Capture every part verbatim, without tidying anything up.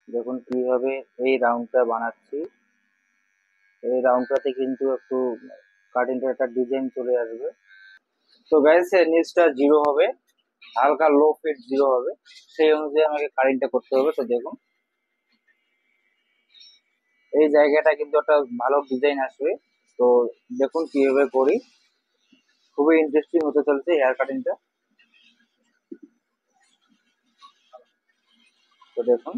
দেখুন কিভাবে এই রাউন্ডটা বানাচ্ছি। এই রাউন্ডটাতে কিন্তু একটু কাটিংটা একটা ডিজাইন চলে আসবে। তো গাইস নিচটা জিরো হবে, হালকা লো ফিট জিরো হবে, সেই অনুযায়ী আমাকে কাটিংটা করতে হবে। তো দেখুন এই জায়গাটা কিন্তু একটা ভালো ডিজাইন আসবে। তো দেখুন কিভাবে করি, খুবই ইন্টারেস্টিং হতে চলছে হেয়ার কাটিংটা। তো দেখুন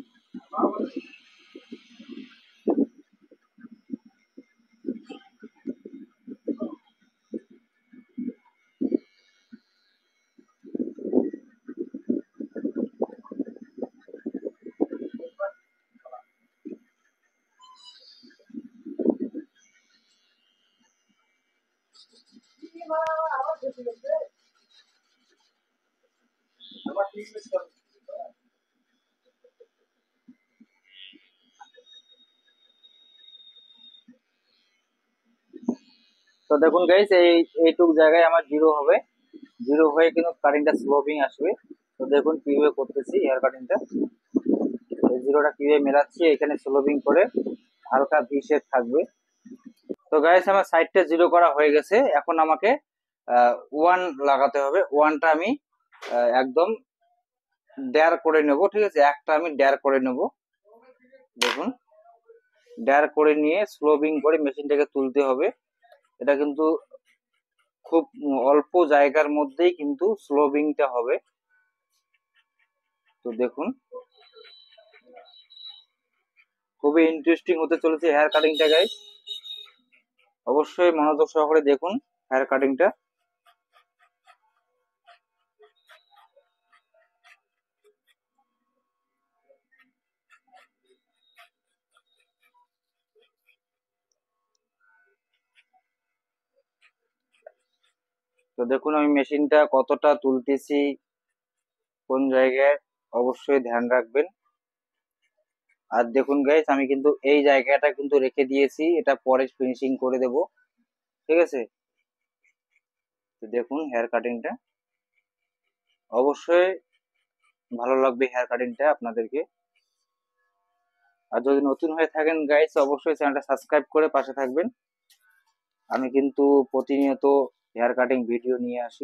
তো দেখুন গাইস এই এইটুক জায়গায় আমার জিরো হবে, জিরো হয়ে কিন্তু কাটিংটা স্লোপিং আসবে। তো দেখুন কিভাবে করতেছি হেয়ার কাটিংটা, এই জিরোটা কিভাবে মেলাচ্ছি, এখানে স্লোপিং করে হালকা ভি শেপ থাকবে। তো গাইস আমার সাইডটা জিরো করা হয়ে গেছে, এখন আমাকে ওয়ান লাগাতে হবে। ওয়ানটা আমি আহ, একদম ড্যার করে নেব, ঠিক আছে, একটা আমি ড্যার করে নেব। দেখুন ড্যার করে নিয়ে স্লোপিং করে মেশিনটাকে তুলতে হবে। এটা কিন্তু খুব অল্প জায়গার মধ্যেই কিন্তু স্লোপিংটা হবে। তো দেখুন খুবই ইন্টারেস্টিং হতে চলেছে হেয়ার কাটিংটা গাইস, অবশ্যই মনোযোগ সহকারে দেখুন হেয়ার কাটিংটা। তো দেখুন আমি মেশিনটা কতটা তুলতেছি, কোন জায়গায়, অবশ্যই ধ্যান রাখবেন। আর দেখুন গাইস আমি কিন্তু এই জায়গাটা কিন্তু রেখে দিয়েছি, এটা পরে ফিনিশিং করে দেব, ঠিক আছে। তো দেখুন হেয়ার কাটিংটা অবশ্যই ভালো লাগবে হেয়ার কাটিংটা আপনাদেরকে। আর যদি নতুন হয়ে থাকেন গাইস অবশ্যই চ্যানেলটা সাবস্ক্রাইব করে পাশে থাকবেন। আমি কিন্তু প্রতিনিয়ত হেয়ার কাটিং ভিডিও নিয়ে আসি।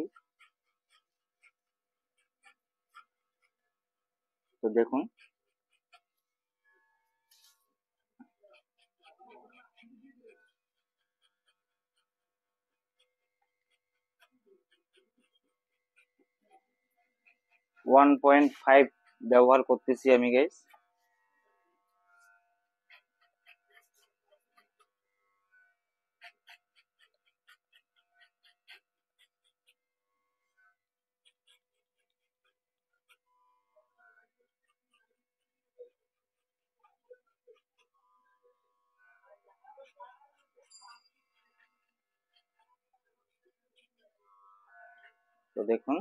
তো দেখুন ওয়ান পয়েন্ট ফাইভ ব্যবহার করতেছি আমি গাইস। তো দেখুন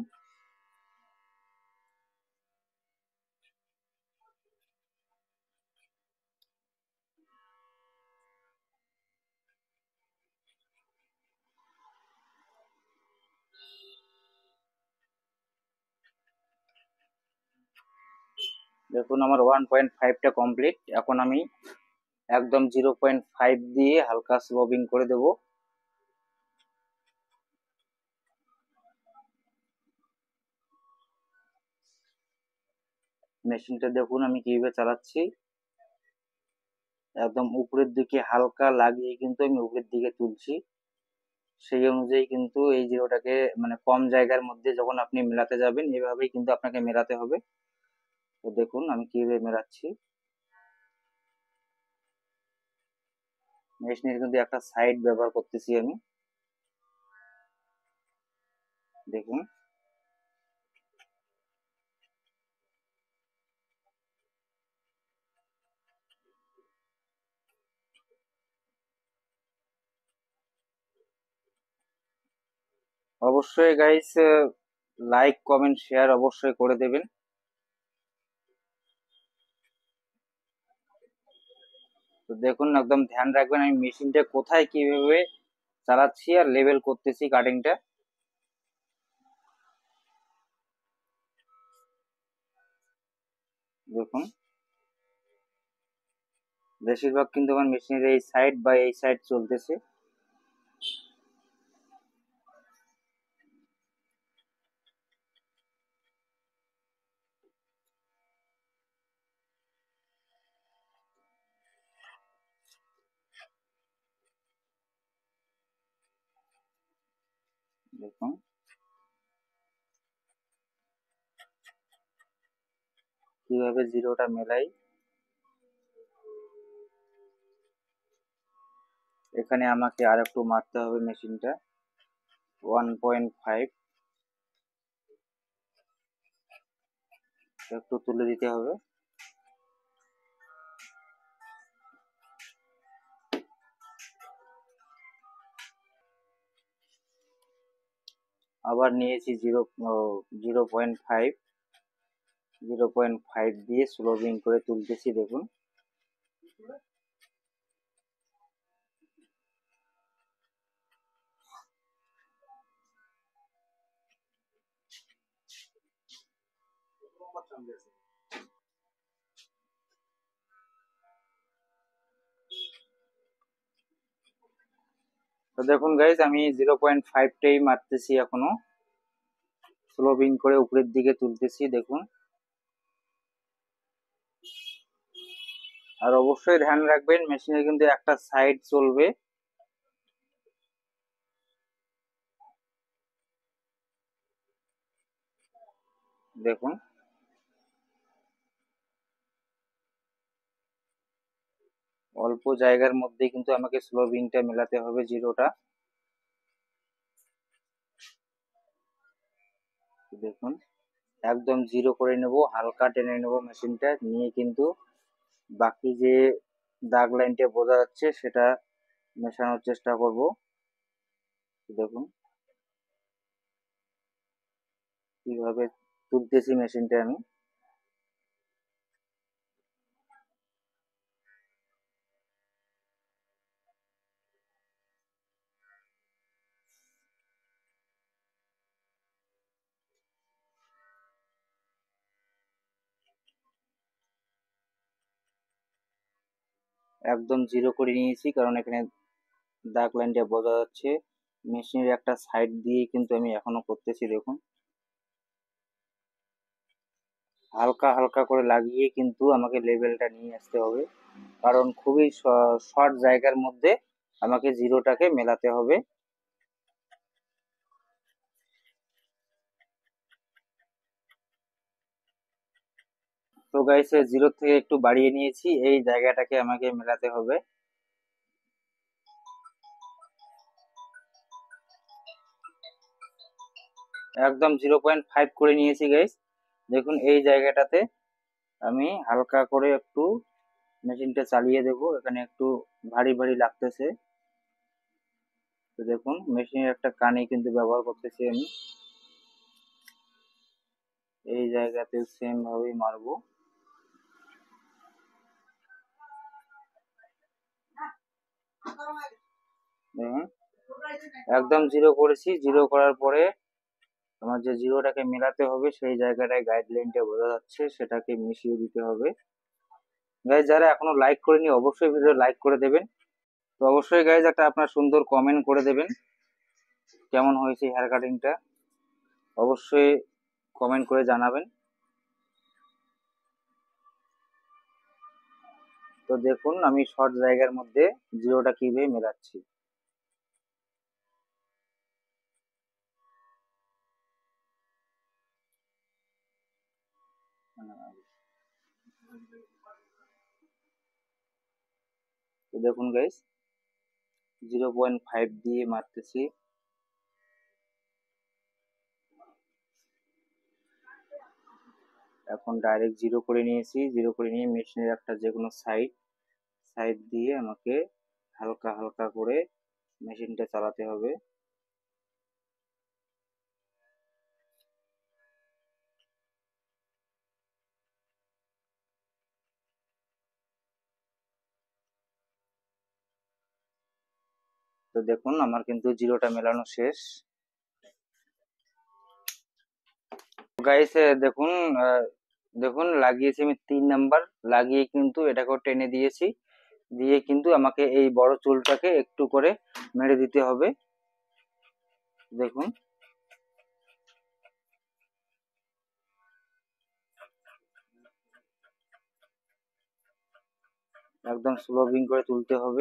দেখুন আমার ওয়ান পয়েন্ট ফাইভটা কমপ্লিট। এখন আমি একদম জিরো পয়েন্ট ফাইভ দিয়ে হালকা স্লোবিং করে দেব। মেশিনটা দেখুন আমি কিভাবে চালাচ্ছি, একদম উপরের দিকে হালকা লাগিয়ে কিন্তু আমি উপরের দিকে তুলছি। সেই অনুযায়ী কিন্তু এই জিরোটাকে মানে কম জায়গার মধ্যে যখন আপনি মেলাতে যাবেন এভাবেই কিন্তু আপনাকে মেলাতে হবে। তো দেখুন আমি কিভাবে মেলাচ্ছি। মেশিনের কিন্তু একটা সাইড ব্যবহার করতেছি আমি, দেখুন। অবশ্যই গাইস লাইক কমেন্ট শেয়ার অবশ্যই করে দেবেন। তো দেখুন একদম ধ্যান রাখবেন আমি মেশিনটা কোথায় কিভাবে চালাচ্ছি আর লেভেল করতেছি কাটিংটা। দেখুন বেশিরভাগ কিন্তু আমার মেশিনের এই সাইড বা এই সাইড চলতেছে। দেখুন কিভাবে জিরোটা মেলাই। এখানে আমাকে আর একটু মারতে হবে মেশিনটা, ওয়ান পয়েন্ট ফাইভ একটু তুলে দিতে হবে। আবার নিয়েছি zero zero point five zero point five দিয়ে স্লোবিং করে তুলতেছি। দেখুন তো দেখুন গাইজ আমি জিরো পয়েন্ট ফাইভটাই মারতেছি, এখনো স্লোবিং করে উপরের দিকে তুলতেছি। দেখুন আর অবশ্যই ধ্যান রাখবেন মেশিনের কিন্তু একটা সাইড চলবে। দেখুন অল্প জায়গার মধ্যে কিন্তু আমাকে স্লোবিংটা মেলাতে হবে জিরোটা। দেখুন একদম জিরো করে নেব, হালকা টেনে নেব মেশিনটা নিয়ে, কিন্তু বাকি যে দাগ লাইনটা বোঝা যাচ্ছে সেটা মেশানোর চেষ্টা করব। দেখুন কিভাবে তুলতেছি মেশিনটা আমি। একদম জিরো করে নিয়েছি, কারণ এখানে দাগ লাইনটা বোঝা যাচ্ছে। মেশিনের একটা সাইড দিয়ে কিন্তু আমি এখনো করতেছি। দেখুন হালকা হালকা করে লাগিয়ে কিন্তু আমাকে লেভেলটা নিয়ে আসতে হবে, কারণ খুবই শর্ট জায়গার মধ্যে আমাকে জিরোটাকে মেলাতে হবে। তো গাইস জিরো থেকে একটু বাড়িয়ে নিয়েছি, এই জায়গাটাকে আমাকে মেলাতে হবে। একদম জিরো পয়েন্ট ফাইভ করে নিয়েছি গাইস। দেখুন এই জায়গাটাতে আমি হালকা করে একটু মেশিনটা চালিয়ে দেব, এখানে একটু ভারী ভারী লাগতেছে। তো দেখুন মেশিনের একটা কানি কিন্তু ব্যবহার করতেছি আমি, এই জায়গাতে সেম ভাবেই মারবো। দেখুন একদম জিরো করেছি, জিরো করার পরে আমার যে জিরোটাকে মেলাতে হবে সেই জায়গাটায় গাইডলাইনটা বোঝা যাচ্ছে, সেটাকে মিশিয়ে দিতে হবে। গাইজ যারা এখনো লাইক করেনি অবশ্যই ভিডিও লাইক করে দেবেন। তো অবশ্যই গাইজ একটা আপনার সুন্দর কমেন্ট করে দেবেন কেমন হয়েছে হেয়ার কাটিংটা, অবশ্যই কমেন্ট করে জানাবেন। তো দেখুন আমি শর্ট জায়গার মধ্যে জিরোটা কিভাবে মেলাচ্ছি। তো দেখুন গাইজ জিরো পয়েন্ট ফাইভ দিয়ে মারতেছি। এখন ডাইরেক্ট জিরো করে নিয়েছি, জিরো করে নিয়ে মেশিনের একটা যে কোনো সাইড সাইড দিয়ে আমাকে হালকা হালকা করে মেশিনটা চালাতে হবে। তো দেখুন আমার কিন্তু জিরোটা মেলানো শেষ। গাইস দেখুন আহ, দেখুন লাগিয়েছি আমি তিন নাম্বার, লাগিয়ে কিন্তু এটাকেও টেনে দিয়েছি। দিয়ে কিন্তু আমাকে এই বড় চুলটাকে একটু করে মেরে দিতে হবে। দেখুন একদম স্লোবিং করে তুলতে হবে।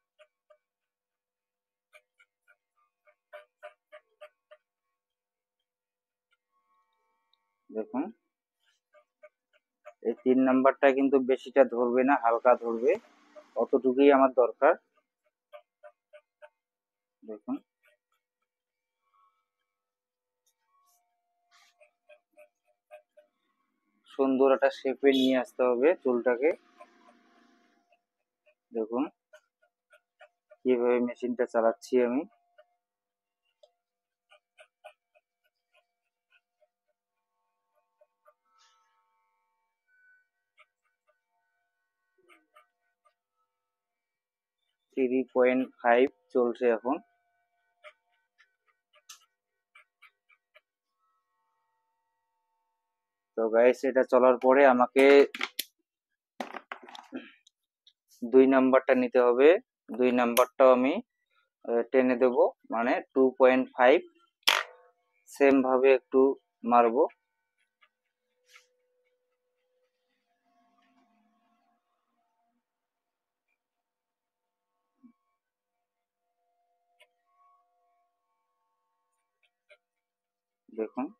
দেখুন এই তিন নাম্বারটা কিন্তু বেশিটা ধরবে না, হালকা ধরবে, অতটুকুই আমার দরকার। দেখুন সুন্দর একটা শেপে নিয়ে আসতে হবে চুলটাকে। দেখুন কিভাবে মেশিনটা চালাচ্ছি আমি। থ্রি পয়েন্ট ফাইভ চলছে এখন। তো গাইস এটা চলার পরে আমাকে দুই নাম্বারটা নিতে হবে। দুই নাম্বারটাও আমি আহ, টেনে দেব, মানে টু পয়েন্ট ফাইভ সেম ভাবে একটু মারবো। দেখুন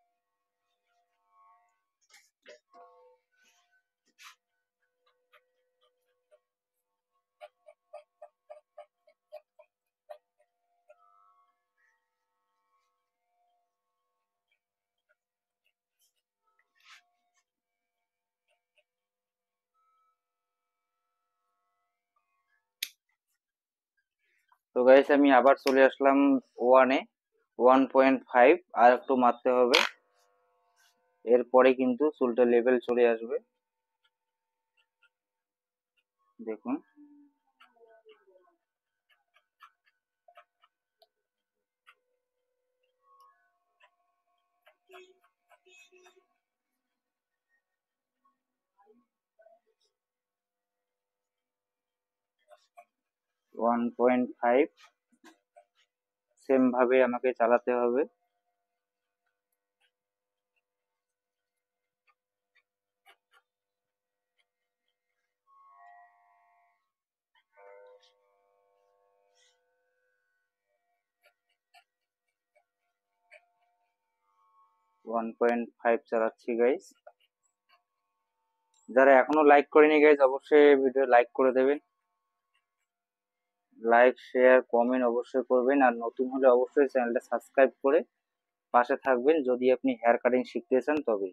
তো গাইস আমি আবার চলে আসলাম ওয়ানে, ওয়ান পয়েন্ট ফাইভ, আর একটু মারতে হবে, এরপরে কিন্তু চুলটা লেভেল চলে আসবে। দেখুন ওয়ান পয়েন্ট ফাইভ, সেম ভাবে আমাকে চালাতে হবে। ওয়ান পয়েন্ট ফাইভ চালাচ্ছি গাইস। যারা এখনো লাইক করেনি গাইস অবশ্যই ভিডিও লাইক করে দেবেন। লাইক শেয়ার কমেন্ট অবশ্যই করবেন, আর নতুন হলে অবশ্যই চ্যানেলটা সাবস্ক্রাইব করে পাশে থাকবেন যদি আপনি হেয়ার কাটিং শিখতে চান তবে।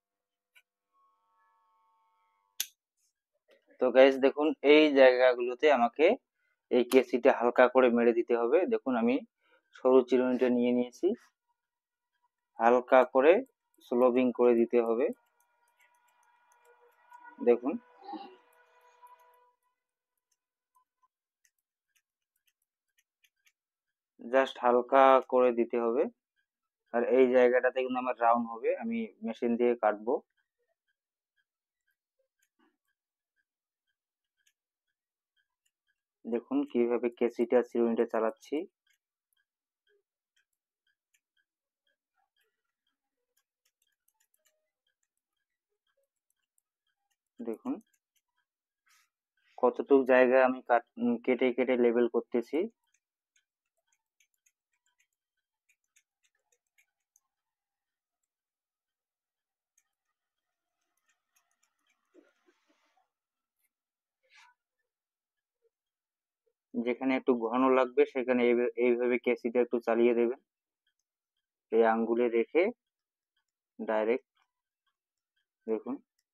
তো গাইস দেখুন এই জায়গাগুলোতে আমাকে এই কেসিটা হালকা করে মেরে দিতে হবে। দেখুন আমি সরু চিরুনিটা নিয়ে নিয়েছি, হালকা করে স্লোবিং করে দিতে হবে। দেখুন জাস্ট হালকা করে দিতে হবে। আর এই জায়গাটাতে কিন্তু আমার রাউন্ড হবে, আমি মেশিন দিয়ে কাটবো। দেখুন কিভাবে কেসিটা চিরুনিটা চালাচ্ছি। দেখুন কতটুক জায়গা আমি কাট উম, কেটে কেটে লেবেল করতেছি। যেখানে একটু ঘন লাগবে সেখানে এইভাবে এইভাবে কেসিটা একটু চালিয়ে দেবেন, এই আঙ্গুলে রেখে ডাইরেক্ট। দেখুন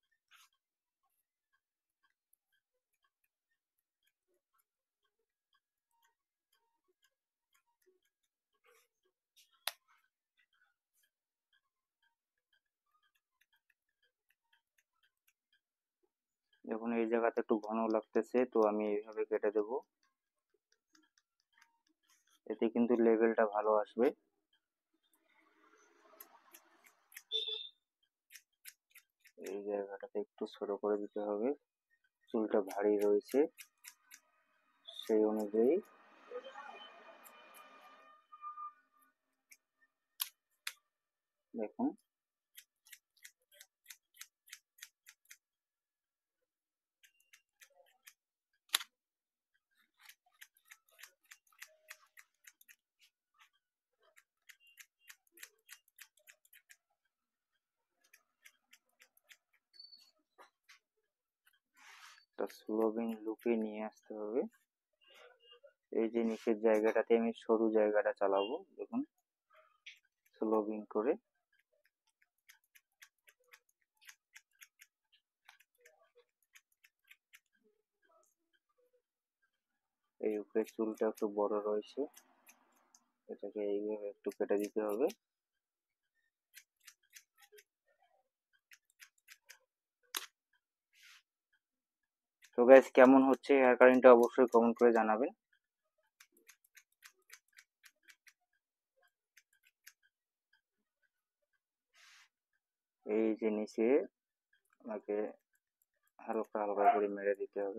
দেখুন এই জায়গাতে একটু ঘন লাগতেছে, তো আমি এইভাবে কেটে দেব, এতে কিন্তু লেভেলটা ভালো আসবে। এই জায়গাটাতে একটু ছোট করে দিতে হবে, চুলটা ভারী রয়েছে। সেই অনুযায়ী দেখুন স্লোবিং লুপে নিয়ে আসতে হবে। এই যে নিচের জায়গাটাতে আমি সরু জায়গাটা চালাবো, দেখুন স্লোবিং করে। এই উপরে চুলটা একটু বড় রয়েছে, এটাকে এইভাবে একটু কেটে দিতে হবে। তো গাইস, কেমন হচ্ছে হেয়ার কাটিংটা অবশ্যই কমেন্ট করে জানাবেন। এই যে নিচে আমাকে হালকা হালকা করে মেরে দিতে হবে।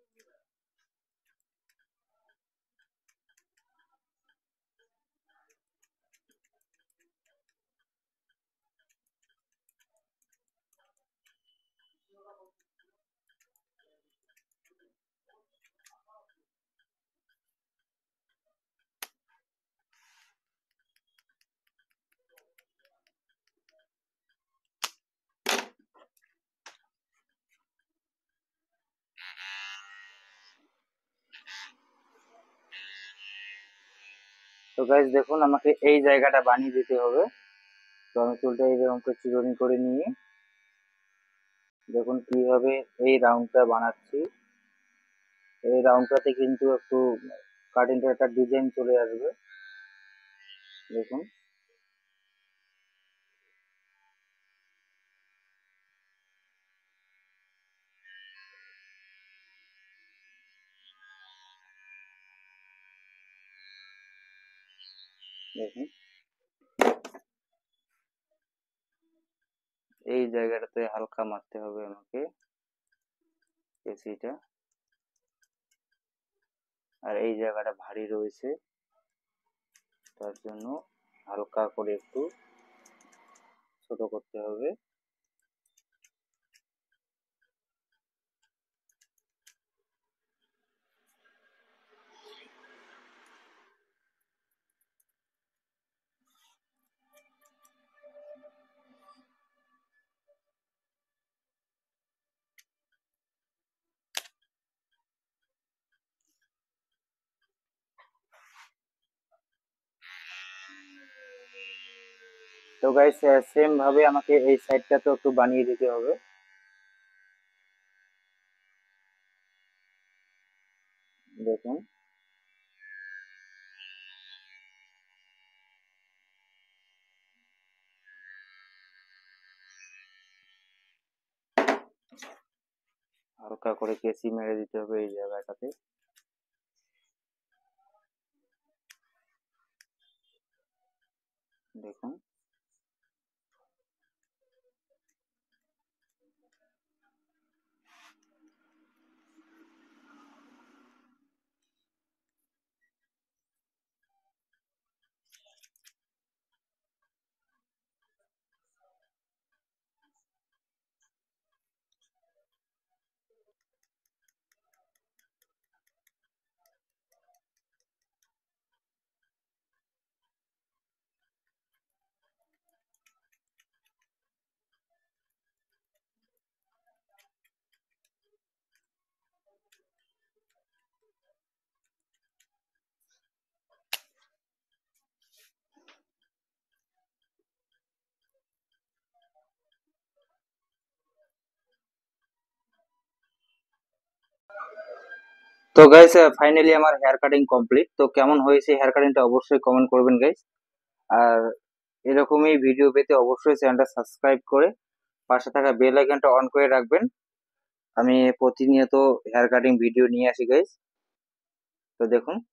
তো গাইস দেখুন, আমাকে এই জায়গাটা বানিয়ে দিতে হবে। তো আমি চুলটা এইরকম করে চিরুনি করে নিয়ে দেখুন কিভাবে এই রাউন্ডটা বানাচ্ছি। এই রাউন্ডটাতে কিন্তু একটু কাটিংটা একটা ডিজাইন চলে আসবে, দেখুন। দেখুন এই জায়গাটাতে হালকা মারতে হবে আমাকে কেসিটা, আর এই জায়গাটা ভারী রয়েছে তার জন্য হালকা করে একটু ছোট করতে হবে। তো গাইস, সেম ভাবে আমাকে এই সাইডটা তো একটু বানিয়ে দিতে হবে। দেখুন হালকা করে কেসি মেরে দিতে হবে এই জায়গাটাতে। দেখুন তো গাইস, ফাইনালি আমার হেয়ার কাটিং কমপ্লিট। তো কেমন হয়েছে হেয়ার কাটিংটা অবশ্যই কমেন্ট করবেন গাইস। আর এরকমই ভিডিও পেতে অবশ্যই চ্যানেলটা সাবস্ক্রাইব করে পাশে থাকা বেল আইকনটা অন করে রাখবেন। আমি প্রতিনিয়ত হেয়ার কাটিং ভিডিও নিয়ে আসি গাইস। তো দেখুন